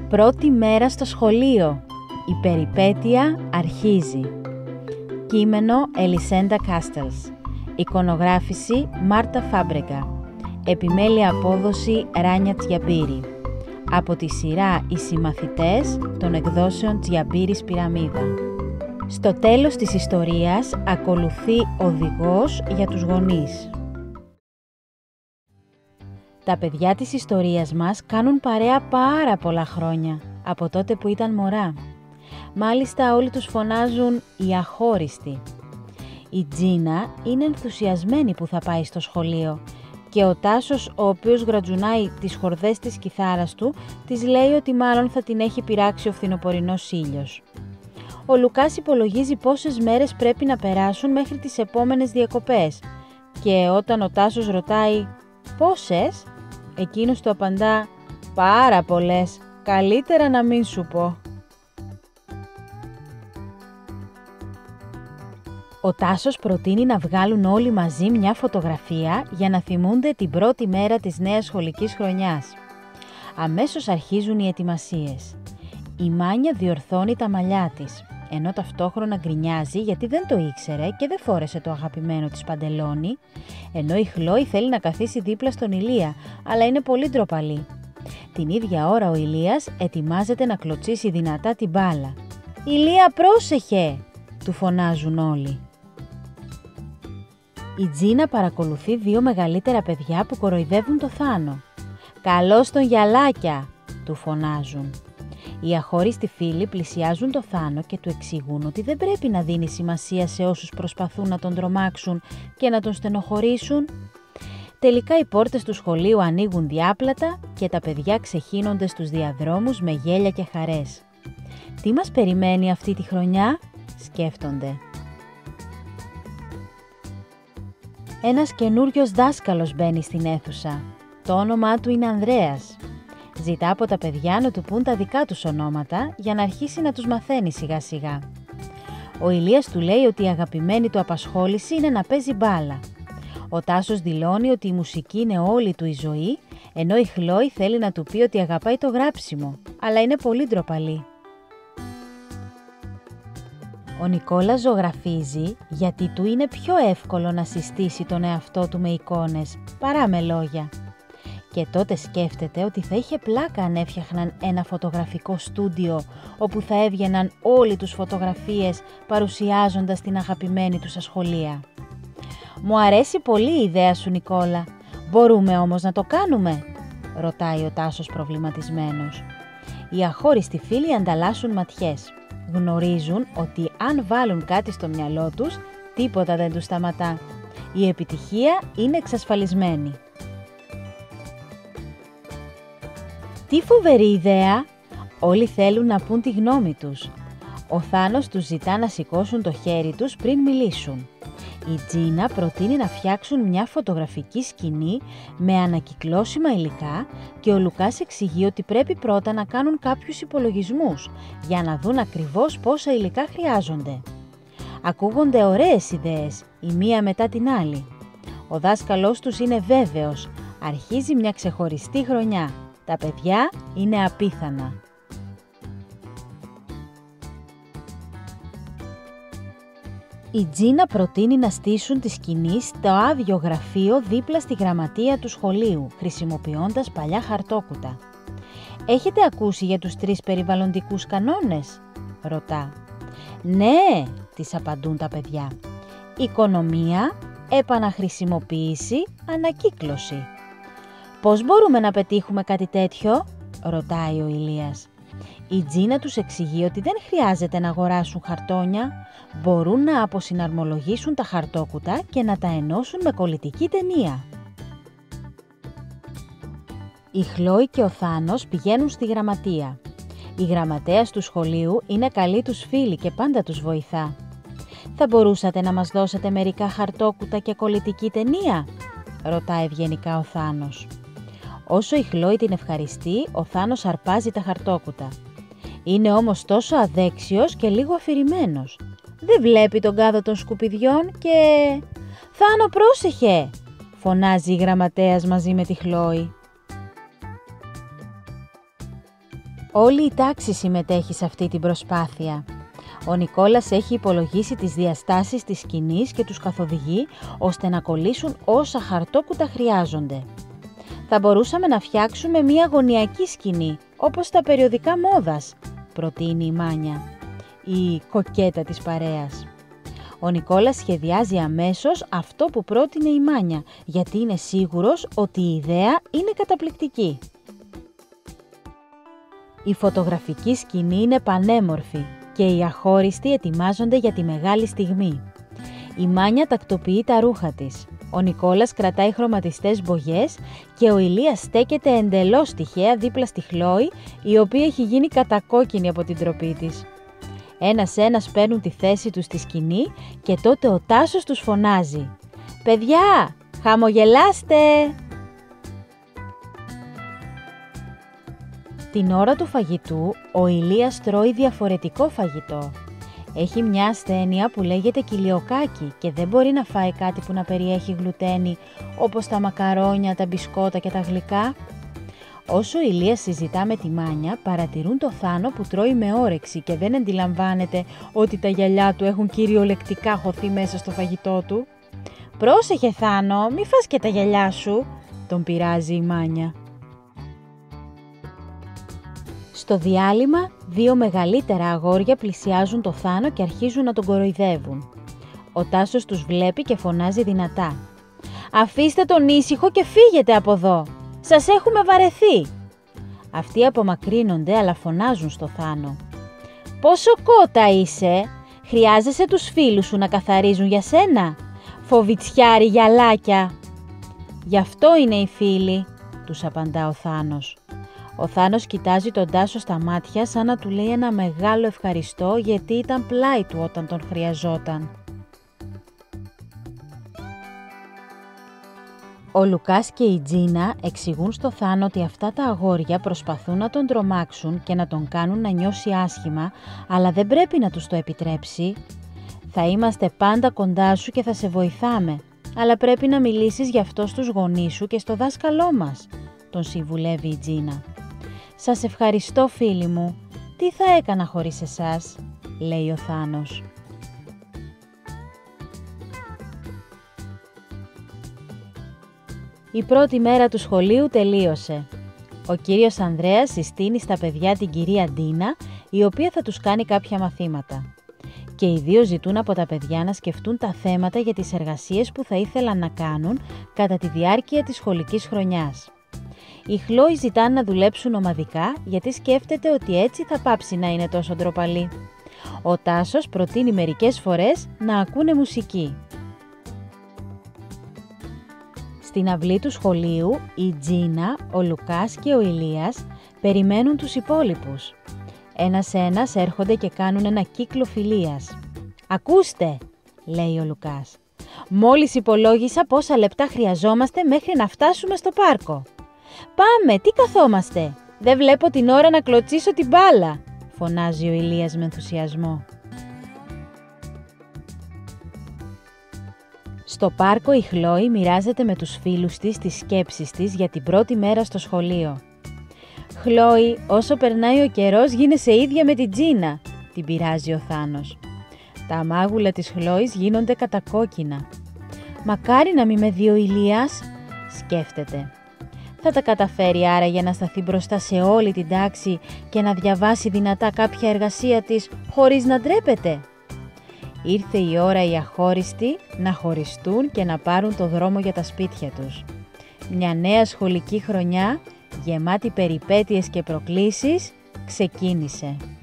Πρώτη μέρα στο σχολείο. Η περιπέτεια αρχίζει. Κείμενο Ελισέντα Κάστελς. Εικονογράφηση Μάρτα Φάμπρεγκα. Επιμέλεια απόδοση Ράνια Τζιαμπύρη. Από τη σειρά «Οι συμμαθητές» των εκδόσεων Τζιαμπύρης Πυραμίδα. Στο τέλος της ιστορίας ακολουθεί οδηγός για τους γονείς. Τα παιδιά της ιστορίας μας κάνουν παρέα πάρα πολλά χρόνια, από τότε που ήταν μωρά. Μάλιστα όλοι τους φωνάζουν «οι αχώριστοι». Η Τζίνα είναι ενθουσιασμένη που θα πάει στο σχολείο και ο Τάσος, ο οποίος γρατζουνάει τις χορδές της κιθάρας του, της λέει ότι μάλλον θα την έχει πειράξει ο φθινοπορεινός ήλιος. Ο Λουκάς υπολογίζει πόσες μέρες πρέπει να περάσουν μέχρι τις επόμενες διακοπές και όταν ο Τάσος ρωτάει «πόσες?», εκείνος του απαντά «πάρα πολλές, καλύτερα να μην σου πω». Ο Τάσος προτείνει να βγάλουν όλοι μαζί μια φωτογραφία για να θυμούνται την πρώτη μέρα της νέας σχολικής χρονιάς. Αμέσως αρχίζουν οι ετοιμασίες. Η Μάνια διορθώνει τα μαλλιά της, ενώ ταυτόχρονα γκρινιάζει γιατί δεν το ήξερε και δεν φόρεσε το αγαπημένο της παντελόνι, ενώ η Χλόη θέλει να καθίσει δίπλα στον Ηλία, αλλά είναι πολύ ντροπαλή. Την ίδια ώρα ο Ηλίας ετοιμάζεται να κλωτσίσει δυνατά την μπάλα. «Ηλία, πρόσεχε!» του φωνάζουν όλοι. Η Τζίνα παρακολουθεί δύο μεγαλύτερα παιδιά που κοροϊδεύουν το Θάνο. «Καλώς τον γυαλάκια!» του φωνάζουν. Οι αχώριστοι φίλοι πλησιάζουν το Θάνο και του εξηγούν ότι δεν πρέπει να δίνει σημασία σε όσους προσπαθούν να τον τρομάξουν και να τον στενοχωρήσουν. Τελικά οι πόρτες του σχολείου ανοίγουν διάπλατα και τα παιδιά ξεχύνονται στους διαδρόμους με γέλια και χαρές. Τι μας περιμένει αυτή τη χρονιά, σκέφτονται. Ένας καινούριος δάσκαλος μπαίνει στην αίθουσα. Το όνομά του είναι Ανδρέας. Ζητά από τα παιδιά να του πούν τα δικά τους ονόματα για να αρχίσει να τους μαθαίνει σιγά σιγά. Ο Ηλίας του λέει ότι η αγαπημένη του απασχόληση είναι να παίζει μπάλα. Ο Τάσος δηλώνει ότι η μουσική είναι όλη του η ζωή, ενώ η Χλόη θέλει να του πει ότι αγαπάει το γράψιμο, αλλά είναι πολύ ντροπαλή. Ο Νικόλας ζωγραφίζει γιατί του είναι πιο εύκολο να συστήσει τον εαυτό του με εικόνες παρά με λόγια. Και τότε σκέφτεται ότι θα είχε πλάκα αν έφτιαχναν ένα φωτογραφικό στούντιο όπου θα έβγαιναν όλοι τους φωτογραφίες παρουσιάζοντας την αγαπημένη τους ασχολία. «Μου αρέσει πολύ η ιδέα σου, Νικόλα. Μπορούμε όμως να το κάνουμε?» ρωτάει ο Τάσος προβληματισμένος. Οι αχώριστοι φίλοι ανταλλάσσουν ματιές. Γνωρίζουν ότι αν βάλουν κάτι στο μυαλό τους, τίποτα δεν τους σταματά. Η επιτυχία είναι εξασφαλισμένη. Τι φοβερή ιδέα! Όλοι θέλουν να πούν τη γνώμη τους. Ο Θάνος τους ζητά να σηκώσουν το χέρι τους πριν μιλήσουν. Η Τζίνα προτείνει να φτιάξουν μια φωτογραφική σκηνή με ανακυκλώσιμα υλικά και ο Λουκάς εξηγεί ότι πρέπει πρώτα να κάνουν κάποιους υπολογισμούς για να δουν ακριβώς πόσα υλικά χρειάζονται. Ακούγονται ωραίες ιδέες, η μία μετά την άλλη. Ο δάσκαλός τους είναι βέβαιος, αρχίζει μια ξεχωριστή χρονιά. Τα παιδιά είναι απίθανα. Η Τζίνα προτείνει να στήσουν τη σκηνή στο άδειο γραφείο δίπλα στη γραμματεία του σχολείου, χρησιμοποιώντας παλιά χαρτόκουτα. «Έχετε ακούσει για τους 3 περιβαλλοντικούς κανόνες?» ρωτά. «Ναι», της απαντούν τα παιδιά. «Οικονομία, επαναχρησιμοποίηση, ανακύκλωση». «Πώς μπορούμε να πετύχουμε κάτι τέτοιο?» ρωτάει ο Ηλίας. Η Τζίνα τους εξηγεί ότι δεν χρειάζεται να αγοράσουν χαρτόνια, μπορούν να αποσυναρμολογήσουν τα χαρτόκουτα και να τα ενώσουν με κολλητική ταινία. Η Χλόη και ο Θάνος πηγαίνουν στη γραμματεία. Η γραμματέας του σχολείου είναι καλή τους φίλη και πάντα τους βοηθά. «Θα μπορούσατε να μας δώσετε μερικά χαρτόκουτα και κολλητική ταινία?» ρωτάει ευγενικά ο Θάνος. Όσο η Χλόη την ευχαριστεί, ο Θάνος αρπάζει τα χαρτόκουτα. Είναι όμως τόσο αδέξιος και λίγο αφηρημένος. Δεν βλέπει τον κάδο των σκουπιδιών και... «Θάνο, πρόσεχε!» φωνάζει η γραμματέας μαζί με τη Χλόη. Όλη η τάξη συμμετέχει σε αυτή την προσπάθεια. Ο Νικόλας έχει υπολογίσει τις διαστάσεις της σκηνής και τους καθοδηγεί ώστε να κολλήσουν όσα χαρτόκουτα χρειάζονται. Θα μπορούσαμε να φτιάξουμε μια γωνιακή σκηνή, όπως στα περιοδικά μόδας, προτείνει η Μάνια, η κοκέτα της παρέας. Ο Νικόλας σχεδιάζει αμέσως αυτό που πρότεινε η Μάνια, γιατί είναι σίγουρος ότι η ιδέα είναι καταπληκτική. Η φωτογραφική σκηνή είναι πανέμορφη και οι αχώριστοι ετοιμάζονται για τη μεγάλη στιγμή. Η Μάνια τακτοποιεί τα ρούχα της. Ο Νικόλας κρατάει χρωματιστές μπογιές και ο Ηλίας στέκεται εντελώς τυχαία δίπλα στη Χλόη, η οποία έχει γίνει κατακόκκινη από την τροπή της. Ένας-ένας παίρνουν τη θέση τους στη σκηνή και τότε ο Τάσος τους φωνάζει «Παιδιά, χαμογελάστε!» Την ώρα του φαγητού, ο Ηλίας τρώει διαφορετικό φαγητό. Έχει μια ασθένεια που λέγεται κοιλιοκάκι και δεν μπορεί να φάει κάτι που να περιέχει γλουτένι, όπως τα μακαρόνια, τα μπισκότα και τα γλυκά. Όσο ο Ηλίας συζητά με τη Μάνια, παρατηρούν το Θάνο που τρώει με όρεξη και δεν αντιλαμβάνεται ότι τα γυαλιά του έχουν κυριολεκτικά χωθεί μέσα στο φαγητό του. «Πρόσεχε Θάνο, μη φας και τα γυαλιά σου», τον πειράζει η Μάνια. Στο διάλειμμα, δύο μεγαλύτερα αγόρια πλησιάζουν το Θάνο και αρχίζουν να τον κοροϊδεύουν. Ο Τάσος τους βλέπει και φωνάζει δυνατά. «Αφήστε τον ήσυχο και φύγετε από εδώ! Σας έχουμε βαρεθεί!» Αυτοί απομακρύνονται αλλά φωνάζουν στο Θάνο. «Πόσο κότα είσαι! Χρειάζεσαι τους φίλους σου να καθαρίζουν για σένα! Φοβιτσιάρι γυαλάκια!» «Γι' αυτό είναι οι φίλοι», τους απαντά ο Θάνος. Ο Θάνος κοιτάζει τον Τάσο στα μάτια σαν να του λέει ένα μεγάλο ευχαριστώ γιατί ήταν πλάι του όταν τον χρειαζόταν. Ο Λουκάς και η Τζίνα εξηγούν στο Θάνο ότι αυτά τα αγόρια προσπαθούν να τον τρομάξουν και να τον κάνουν να νιώσει άσχημα, αλλά δεν πρέπει να τους το επιτρέψει. «Θα είμαστε πάντα κοντά σου και θα σε βοηθάμε, αλλά πρέπει να μιλήσεις γι' αυτό στους γονείς σου και στο δάσκαλό μας», τον συμβουλεύει η Τζίνα. «Σας ευχαριστώ φίλοι μου. Τι θα έκανα χωρίς εσάς», λέει ο Θάνος. Η πρώτη μέρα του σχολείου τελείωσε. Ο κύριος Ανδρέας συστήνει στα παιδιά την κυρία Ντίνα, η οποία θα τους κάνει κάποια μαθήματα. Και οι δύο ζητούν από τα παιδιά να σκεφτούν τα θέματα για τις εργασίες που θα ήθελαν να κάνουν κατά τη διάρκεια της σχολικής χρονιάς. Οι Χλόη ζητάνε να δουλέψουν ομαδικά γιατί σκέφτεται ότι έτσι θα πάψει να είναι τόσο ντροπαλή. Ο Τάσος προτείνει μερικές φορές να ακούνε μουσική. Στην αυλή του σχολείου, η Τζίνα, ο Λουκάς και ο Ηλίας περιμένουν τους υπόλοιπους. Ένας-ένας έρχονται και κάνουν ένα κύκλο φιλίας. «Ακούστε», λέει ο Λουκάς, «μόλις υπολόγισα πόσα λεπτά χρειαζόμαστε μέχρι να φτάσουμε στο πάρκο». «Πάμε, τι καθόμαστε, δεν βλέπω την ώρα να κλωτσίσω την μπάλα», φωνάζει ο Ηλίας με ενθουσιασμό. Στο πάρκο η Χλόη μοιράζεται με τους φίλους της τις σκέψεις της για την πρώτη μέρα στο σχολείο. «Χλόη, όσο περνάει ο καιρός γίνεσαι ίδια με την Τζίνα», την πειράζει ο Θάνος. Τα μάγουλα της Χλόης γίνονται κατακόκκινα. «Μακάρι να μην με δει ο Ηλίας», σκέφτεται. Θα τα καταφέρει άραγε να σταθεί μπροστά σε όλη την τάξη και να διαβάσει δυνατά κάποια εργασία της χωρίς να ντρέπεται? Ήρθε η ώρα οι αχώριστοι να χωριστούν και να πάρουν το δρόμο για τα σπίτια τους. Μια νέα σχολική χρονιά, γεμάτη περιπέτειες και προκλήσεις, ξεκίνησε.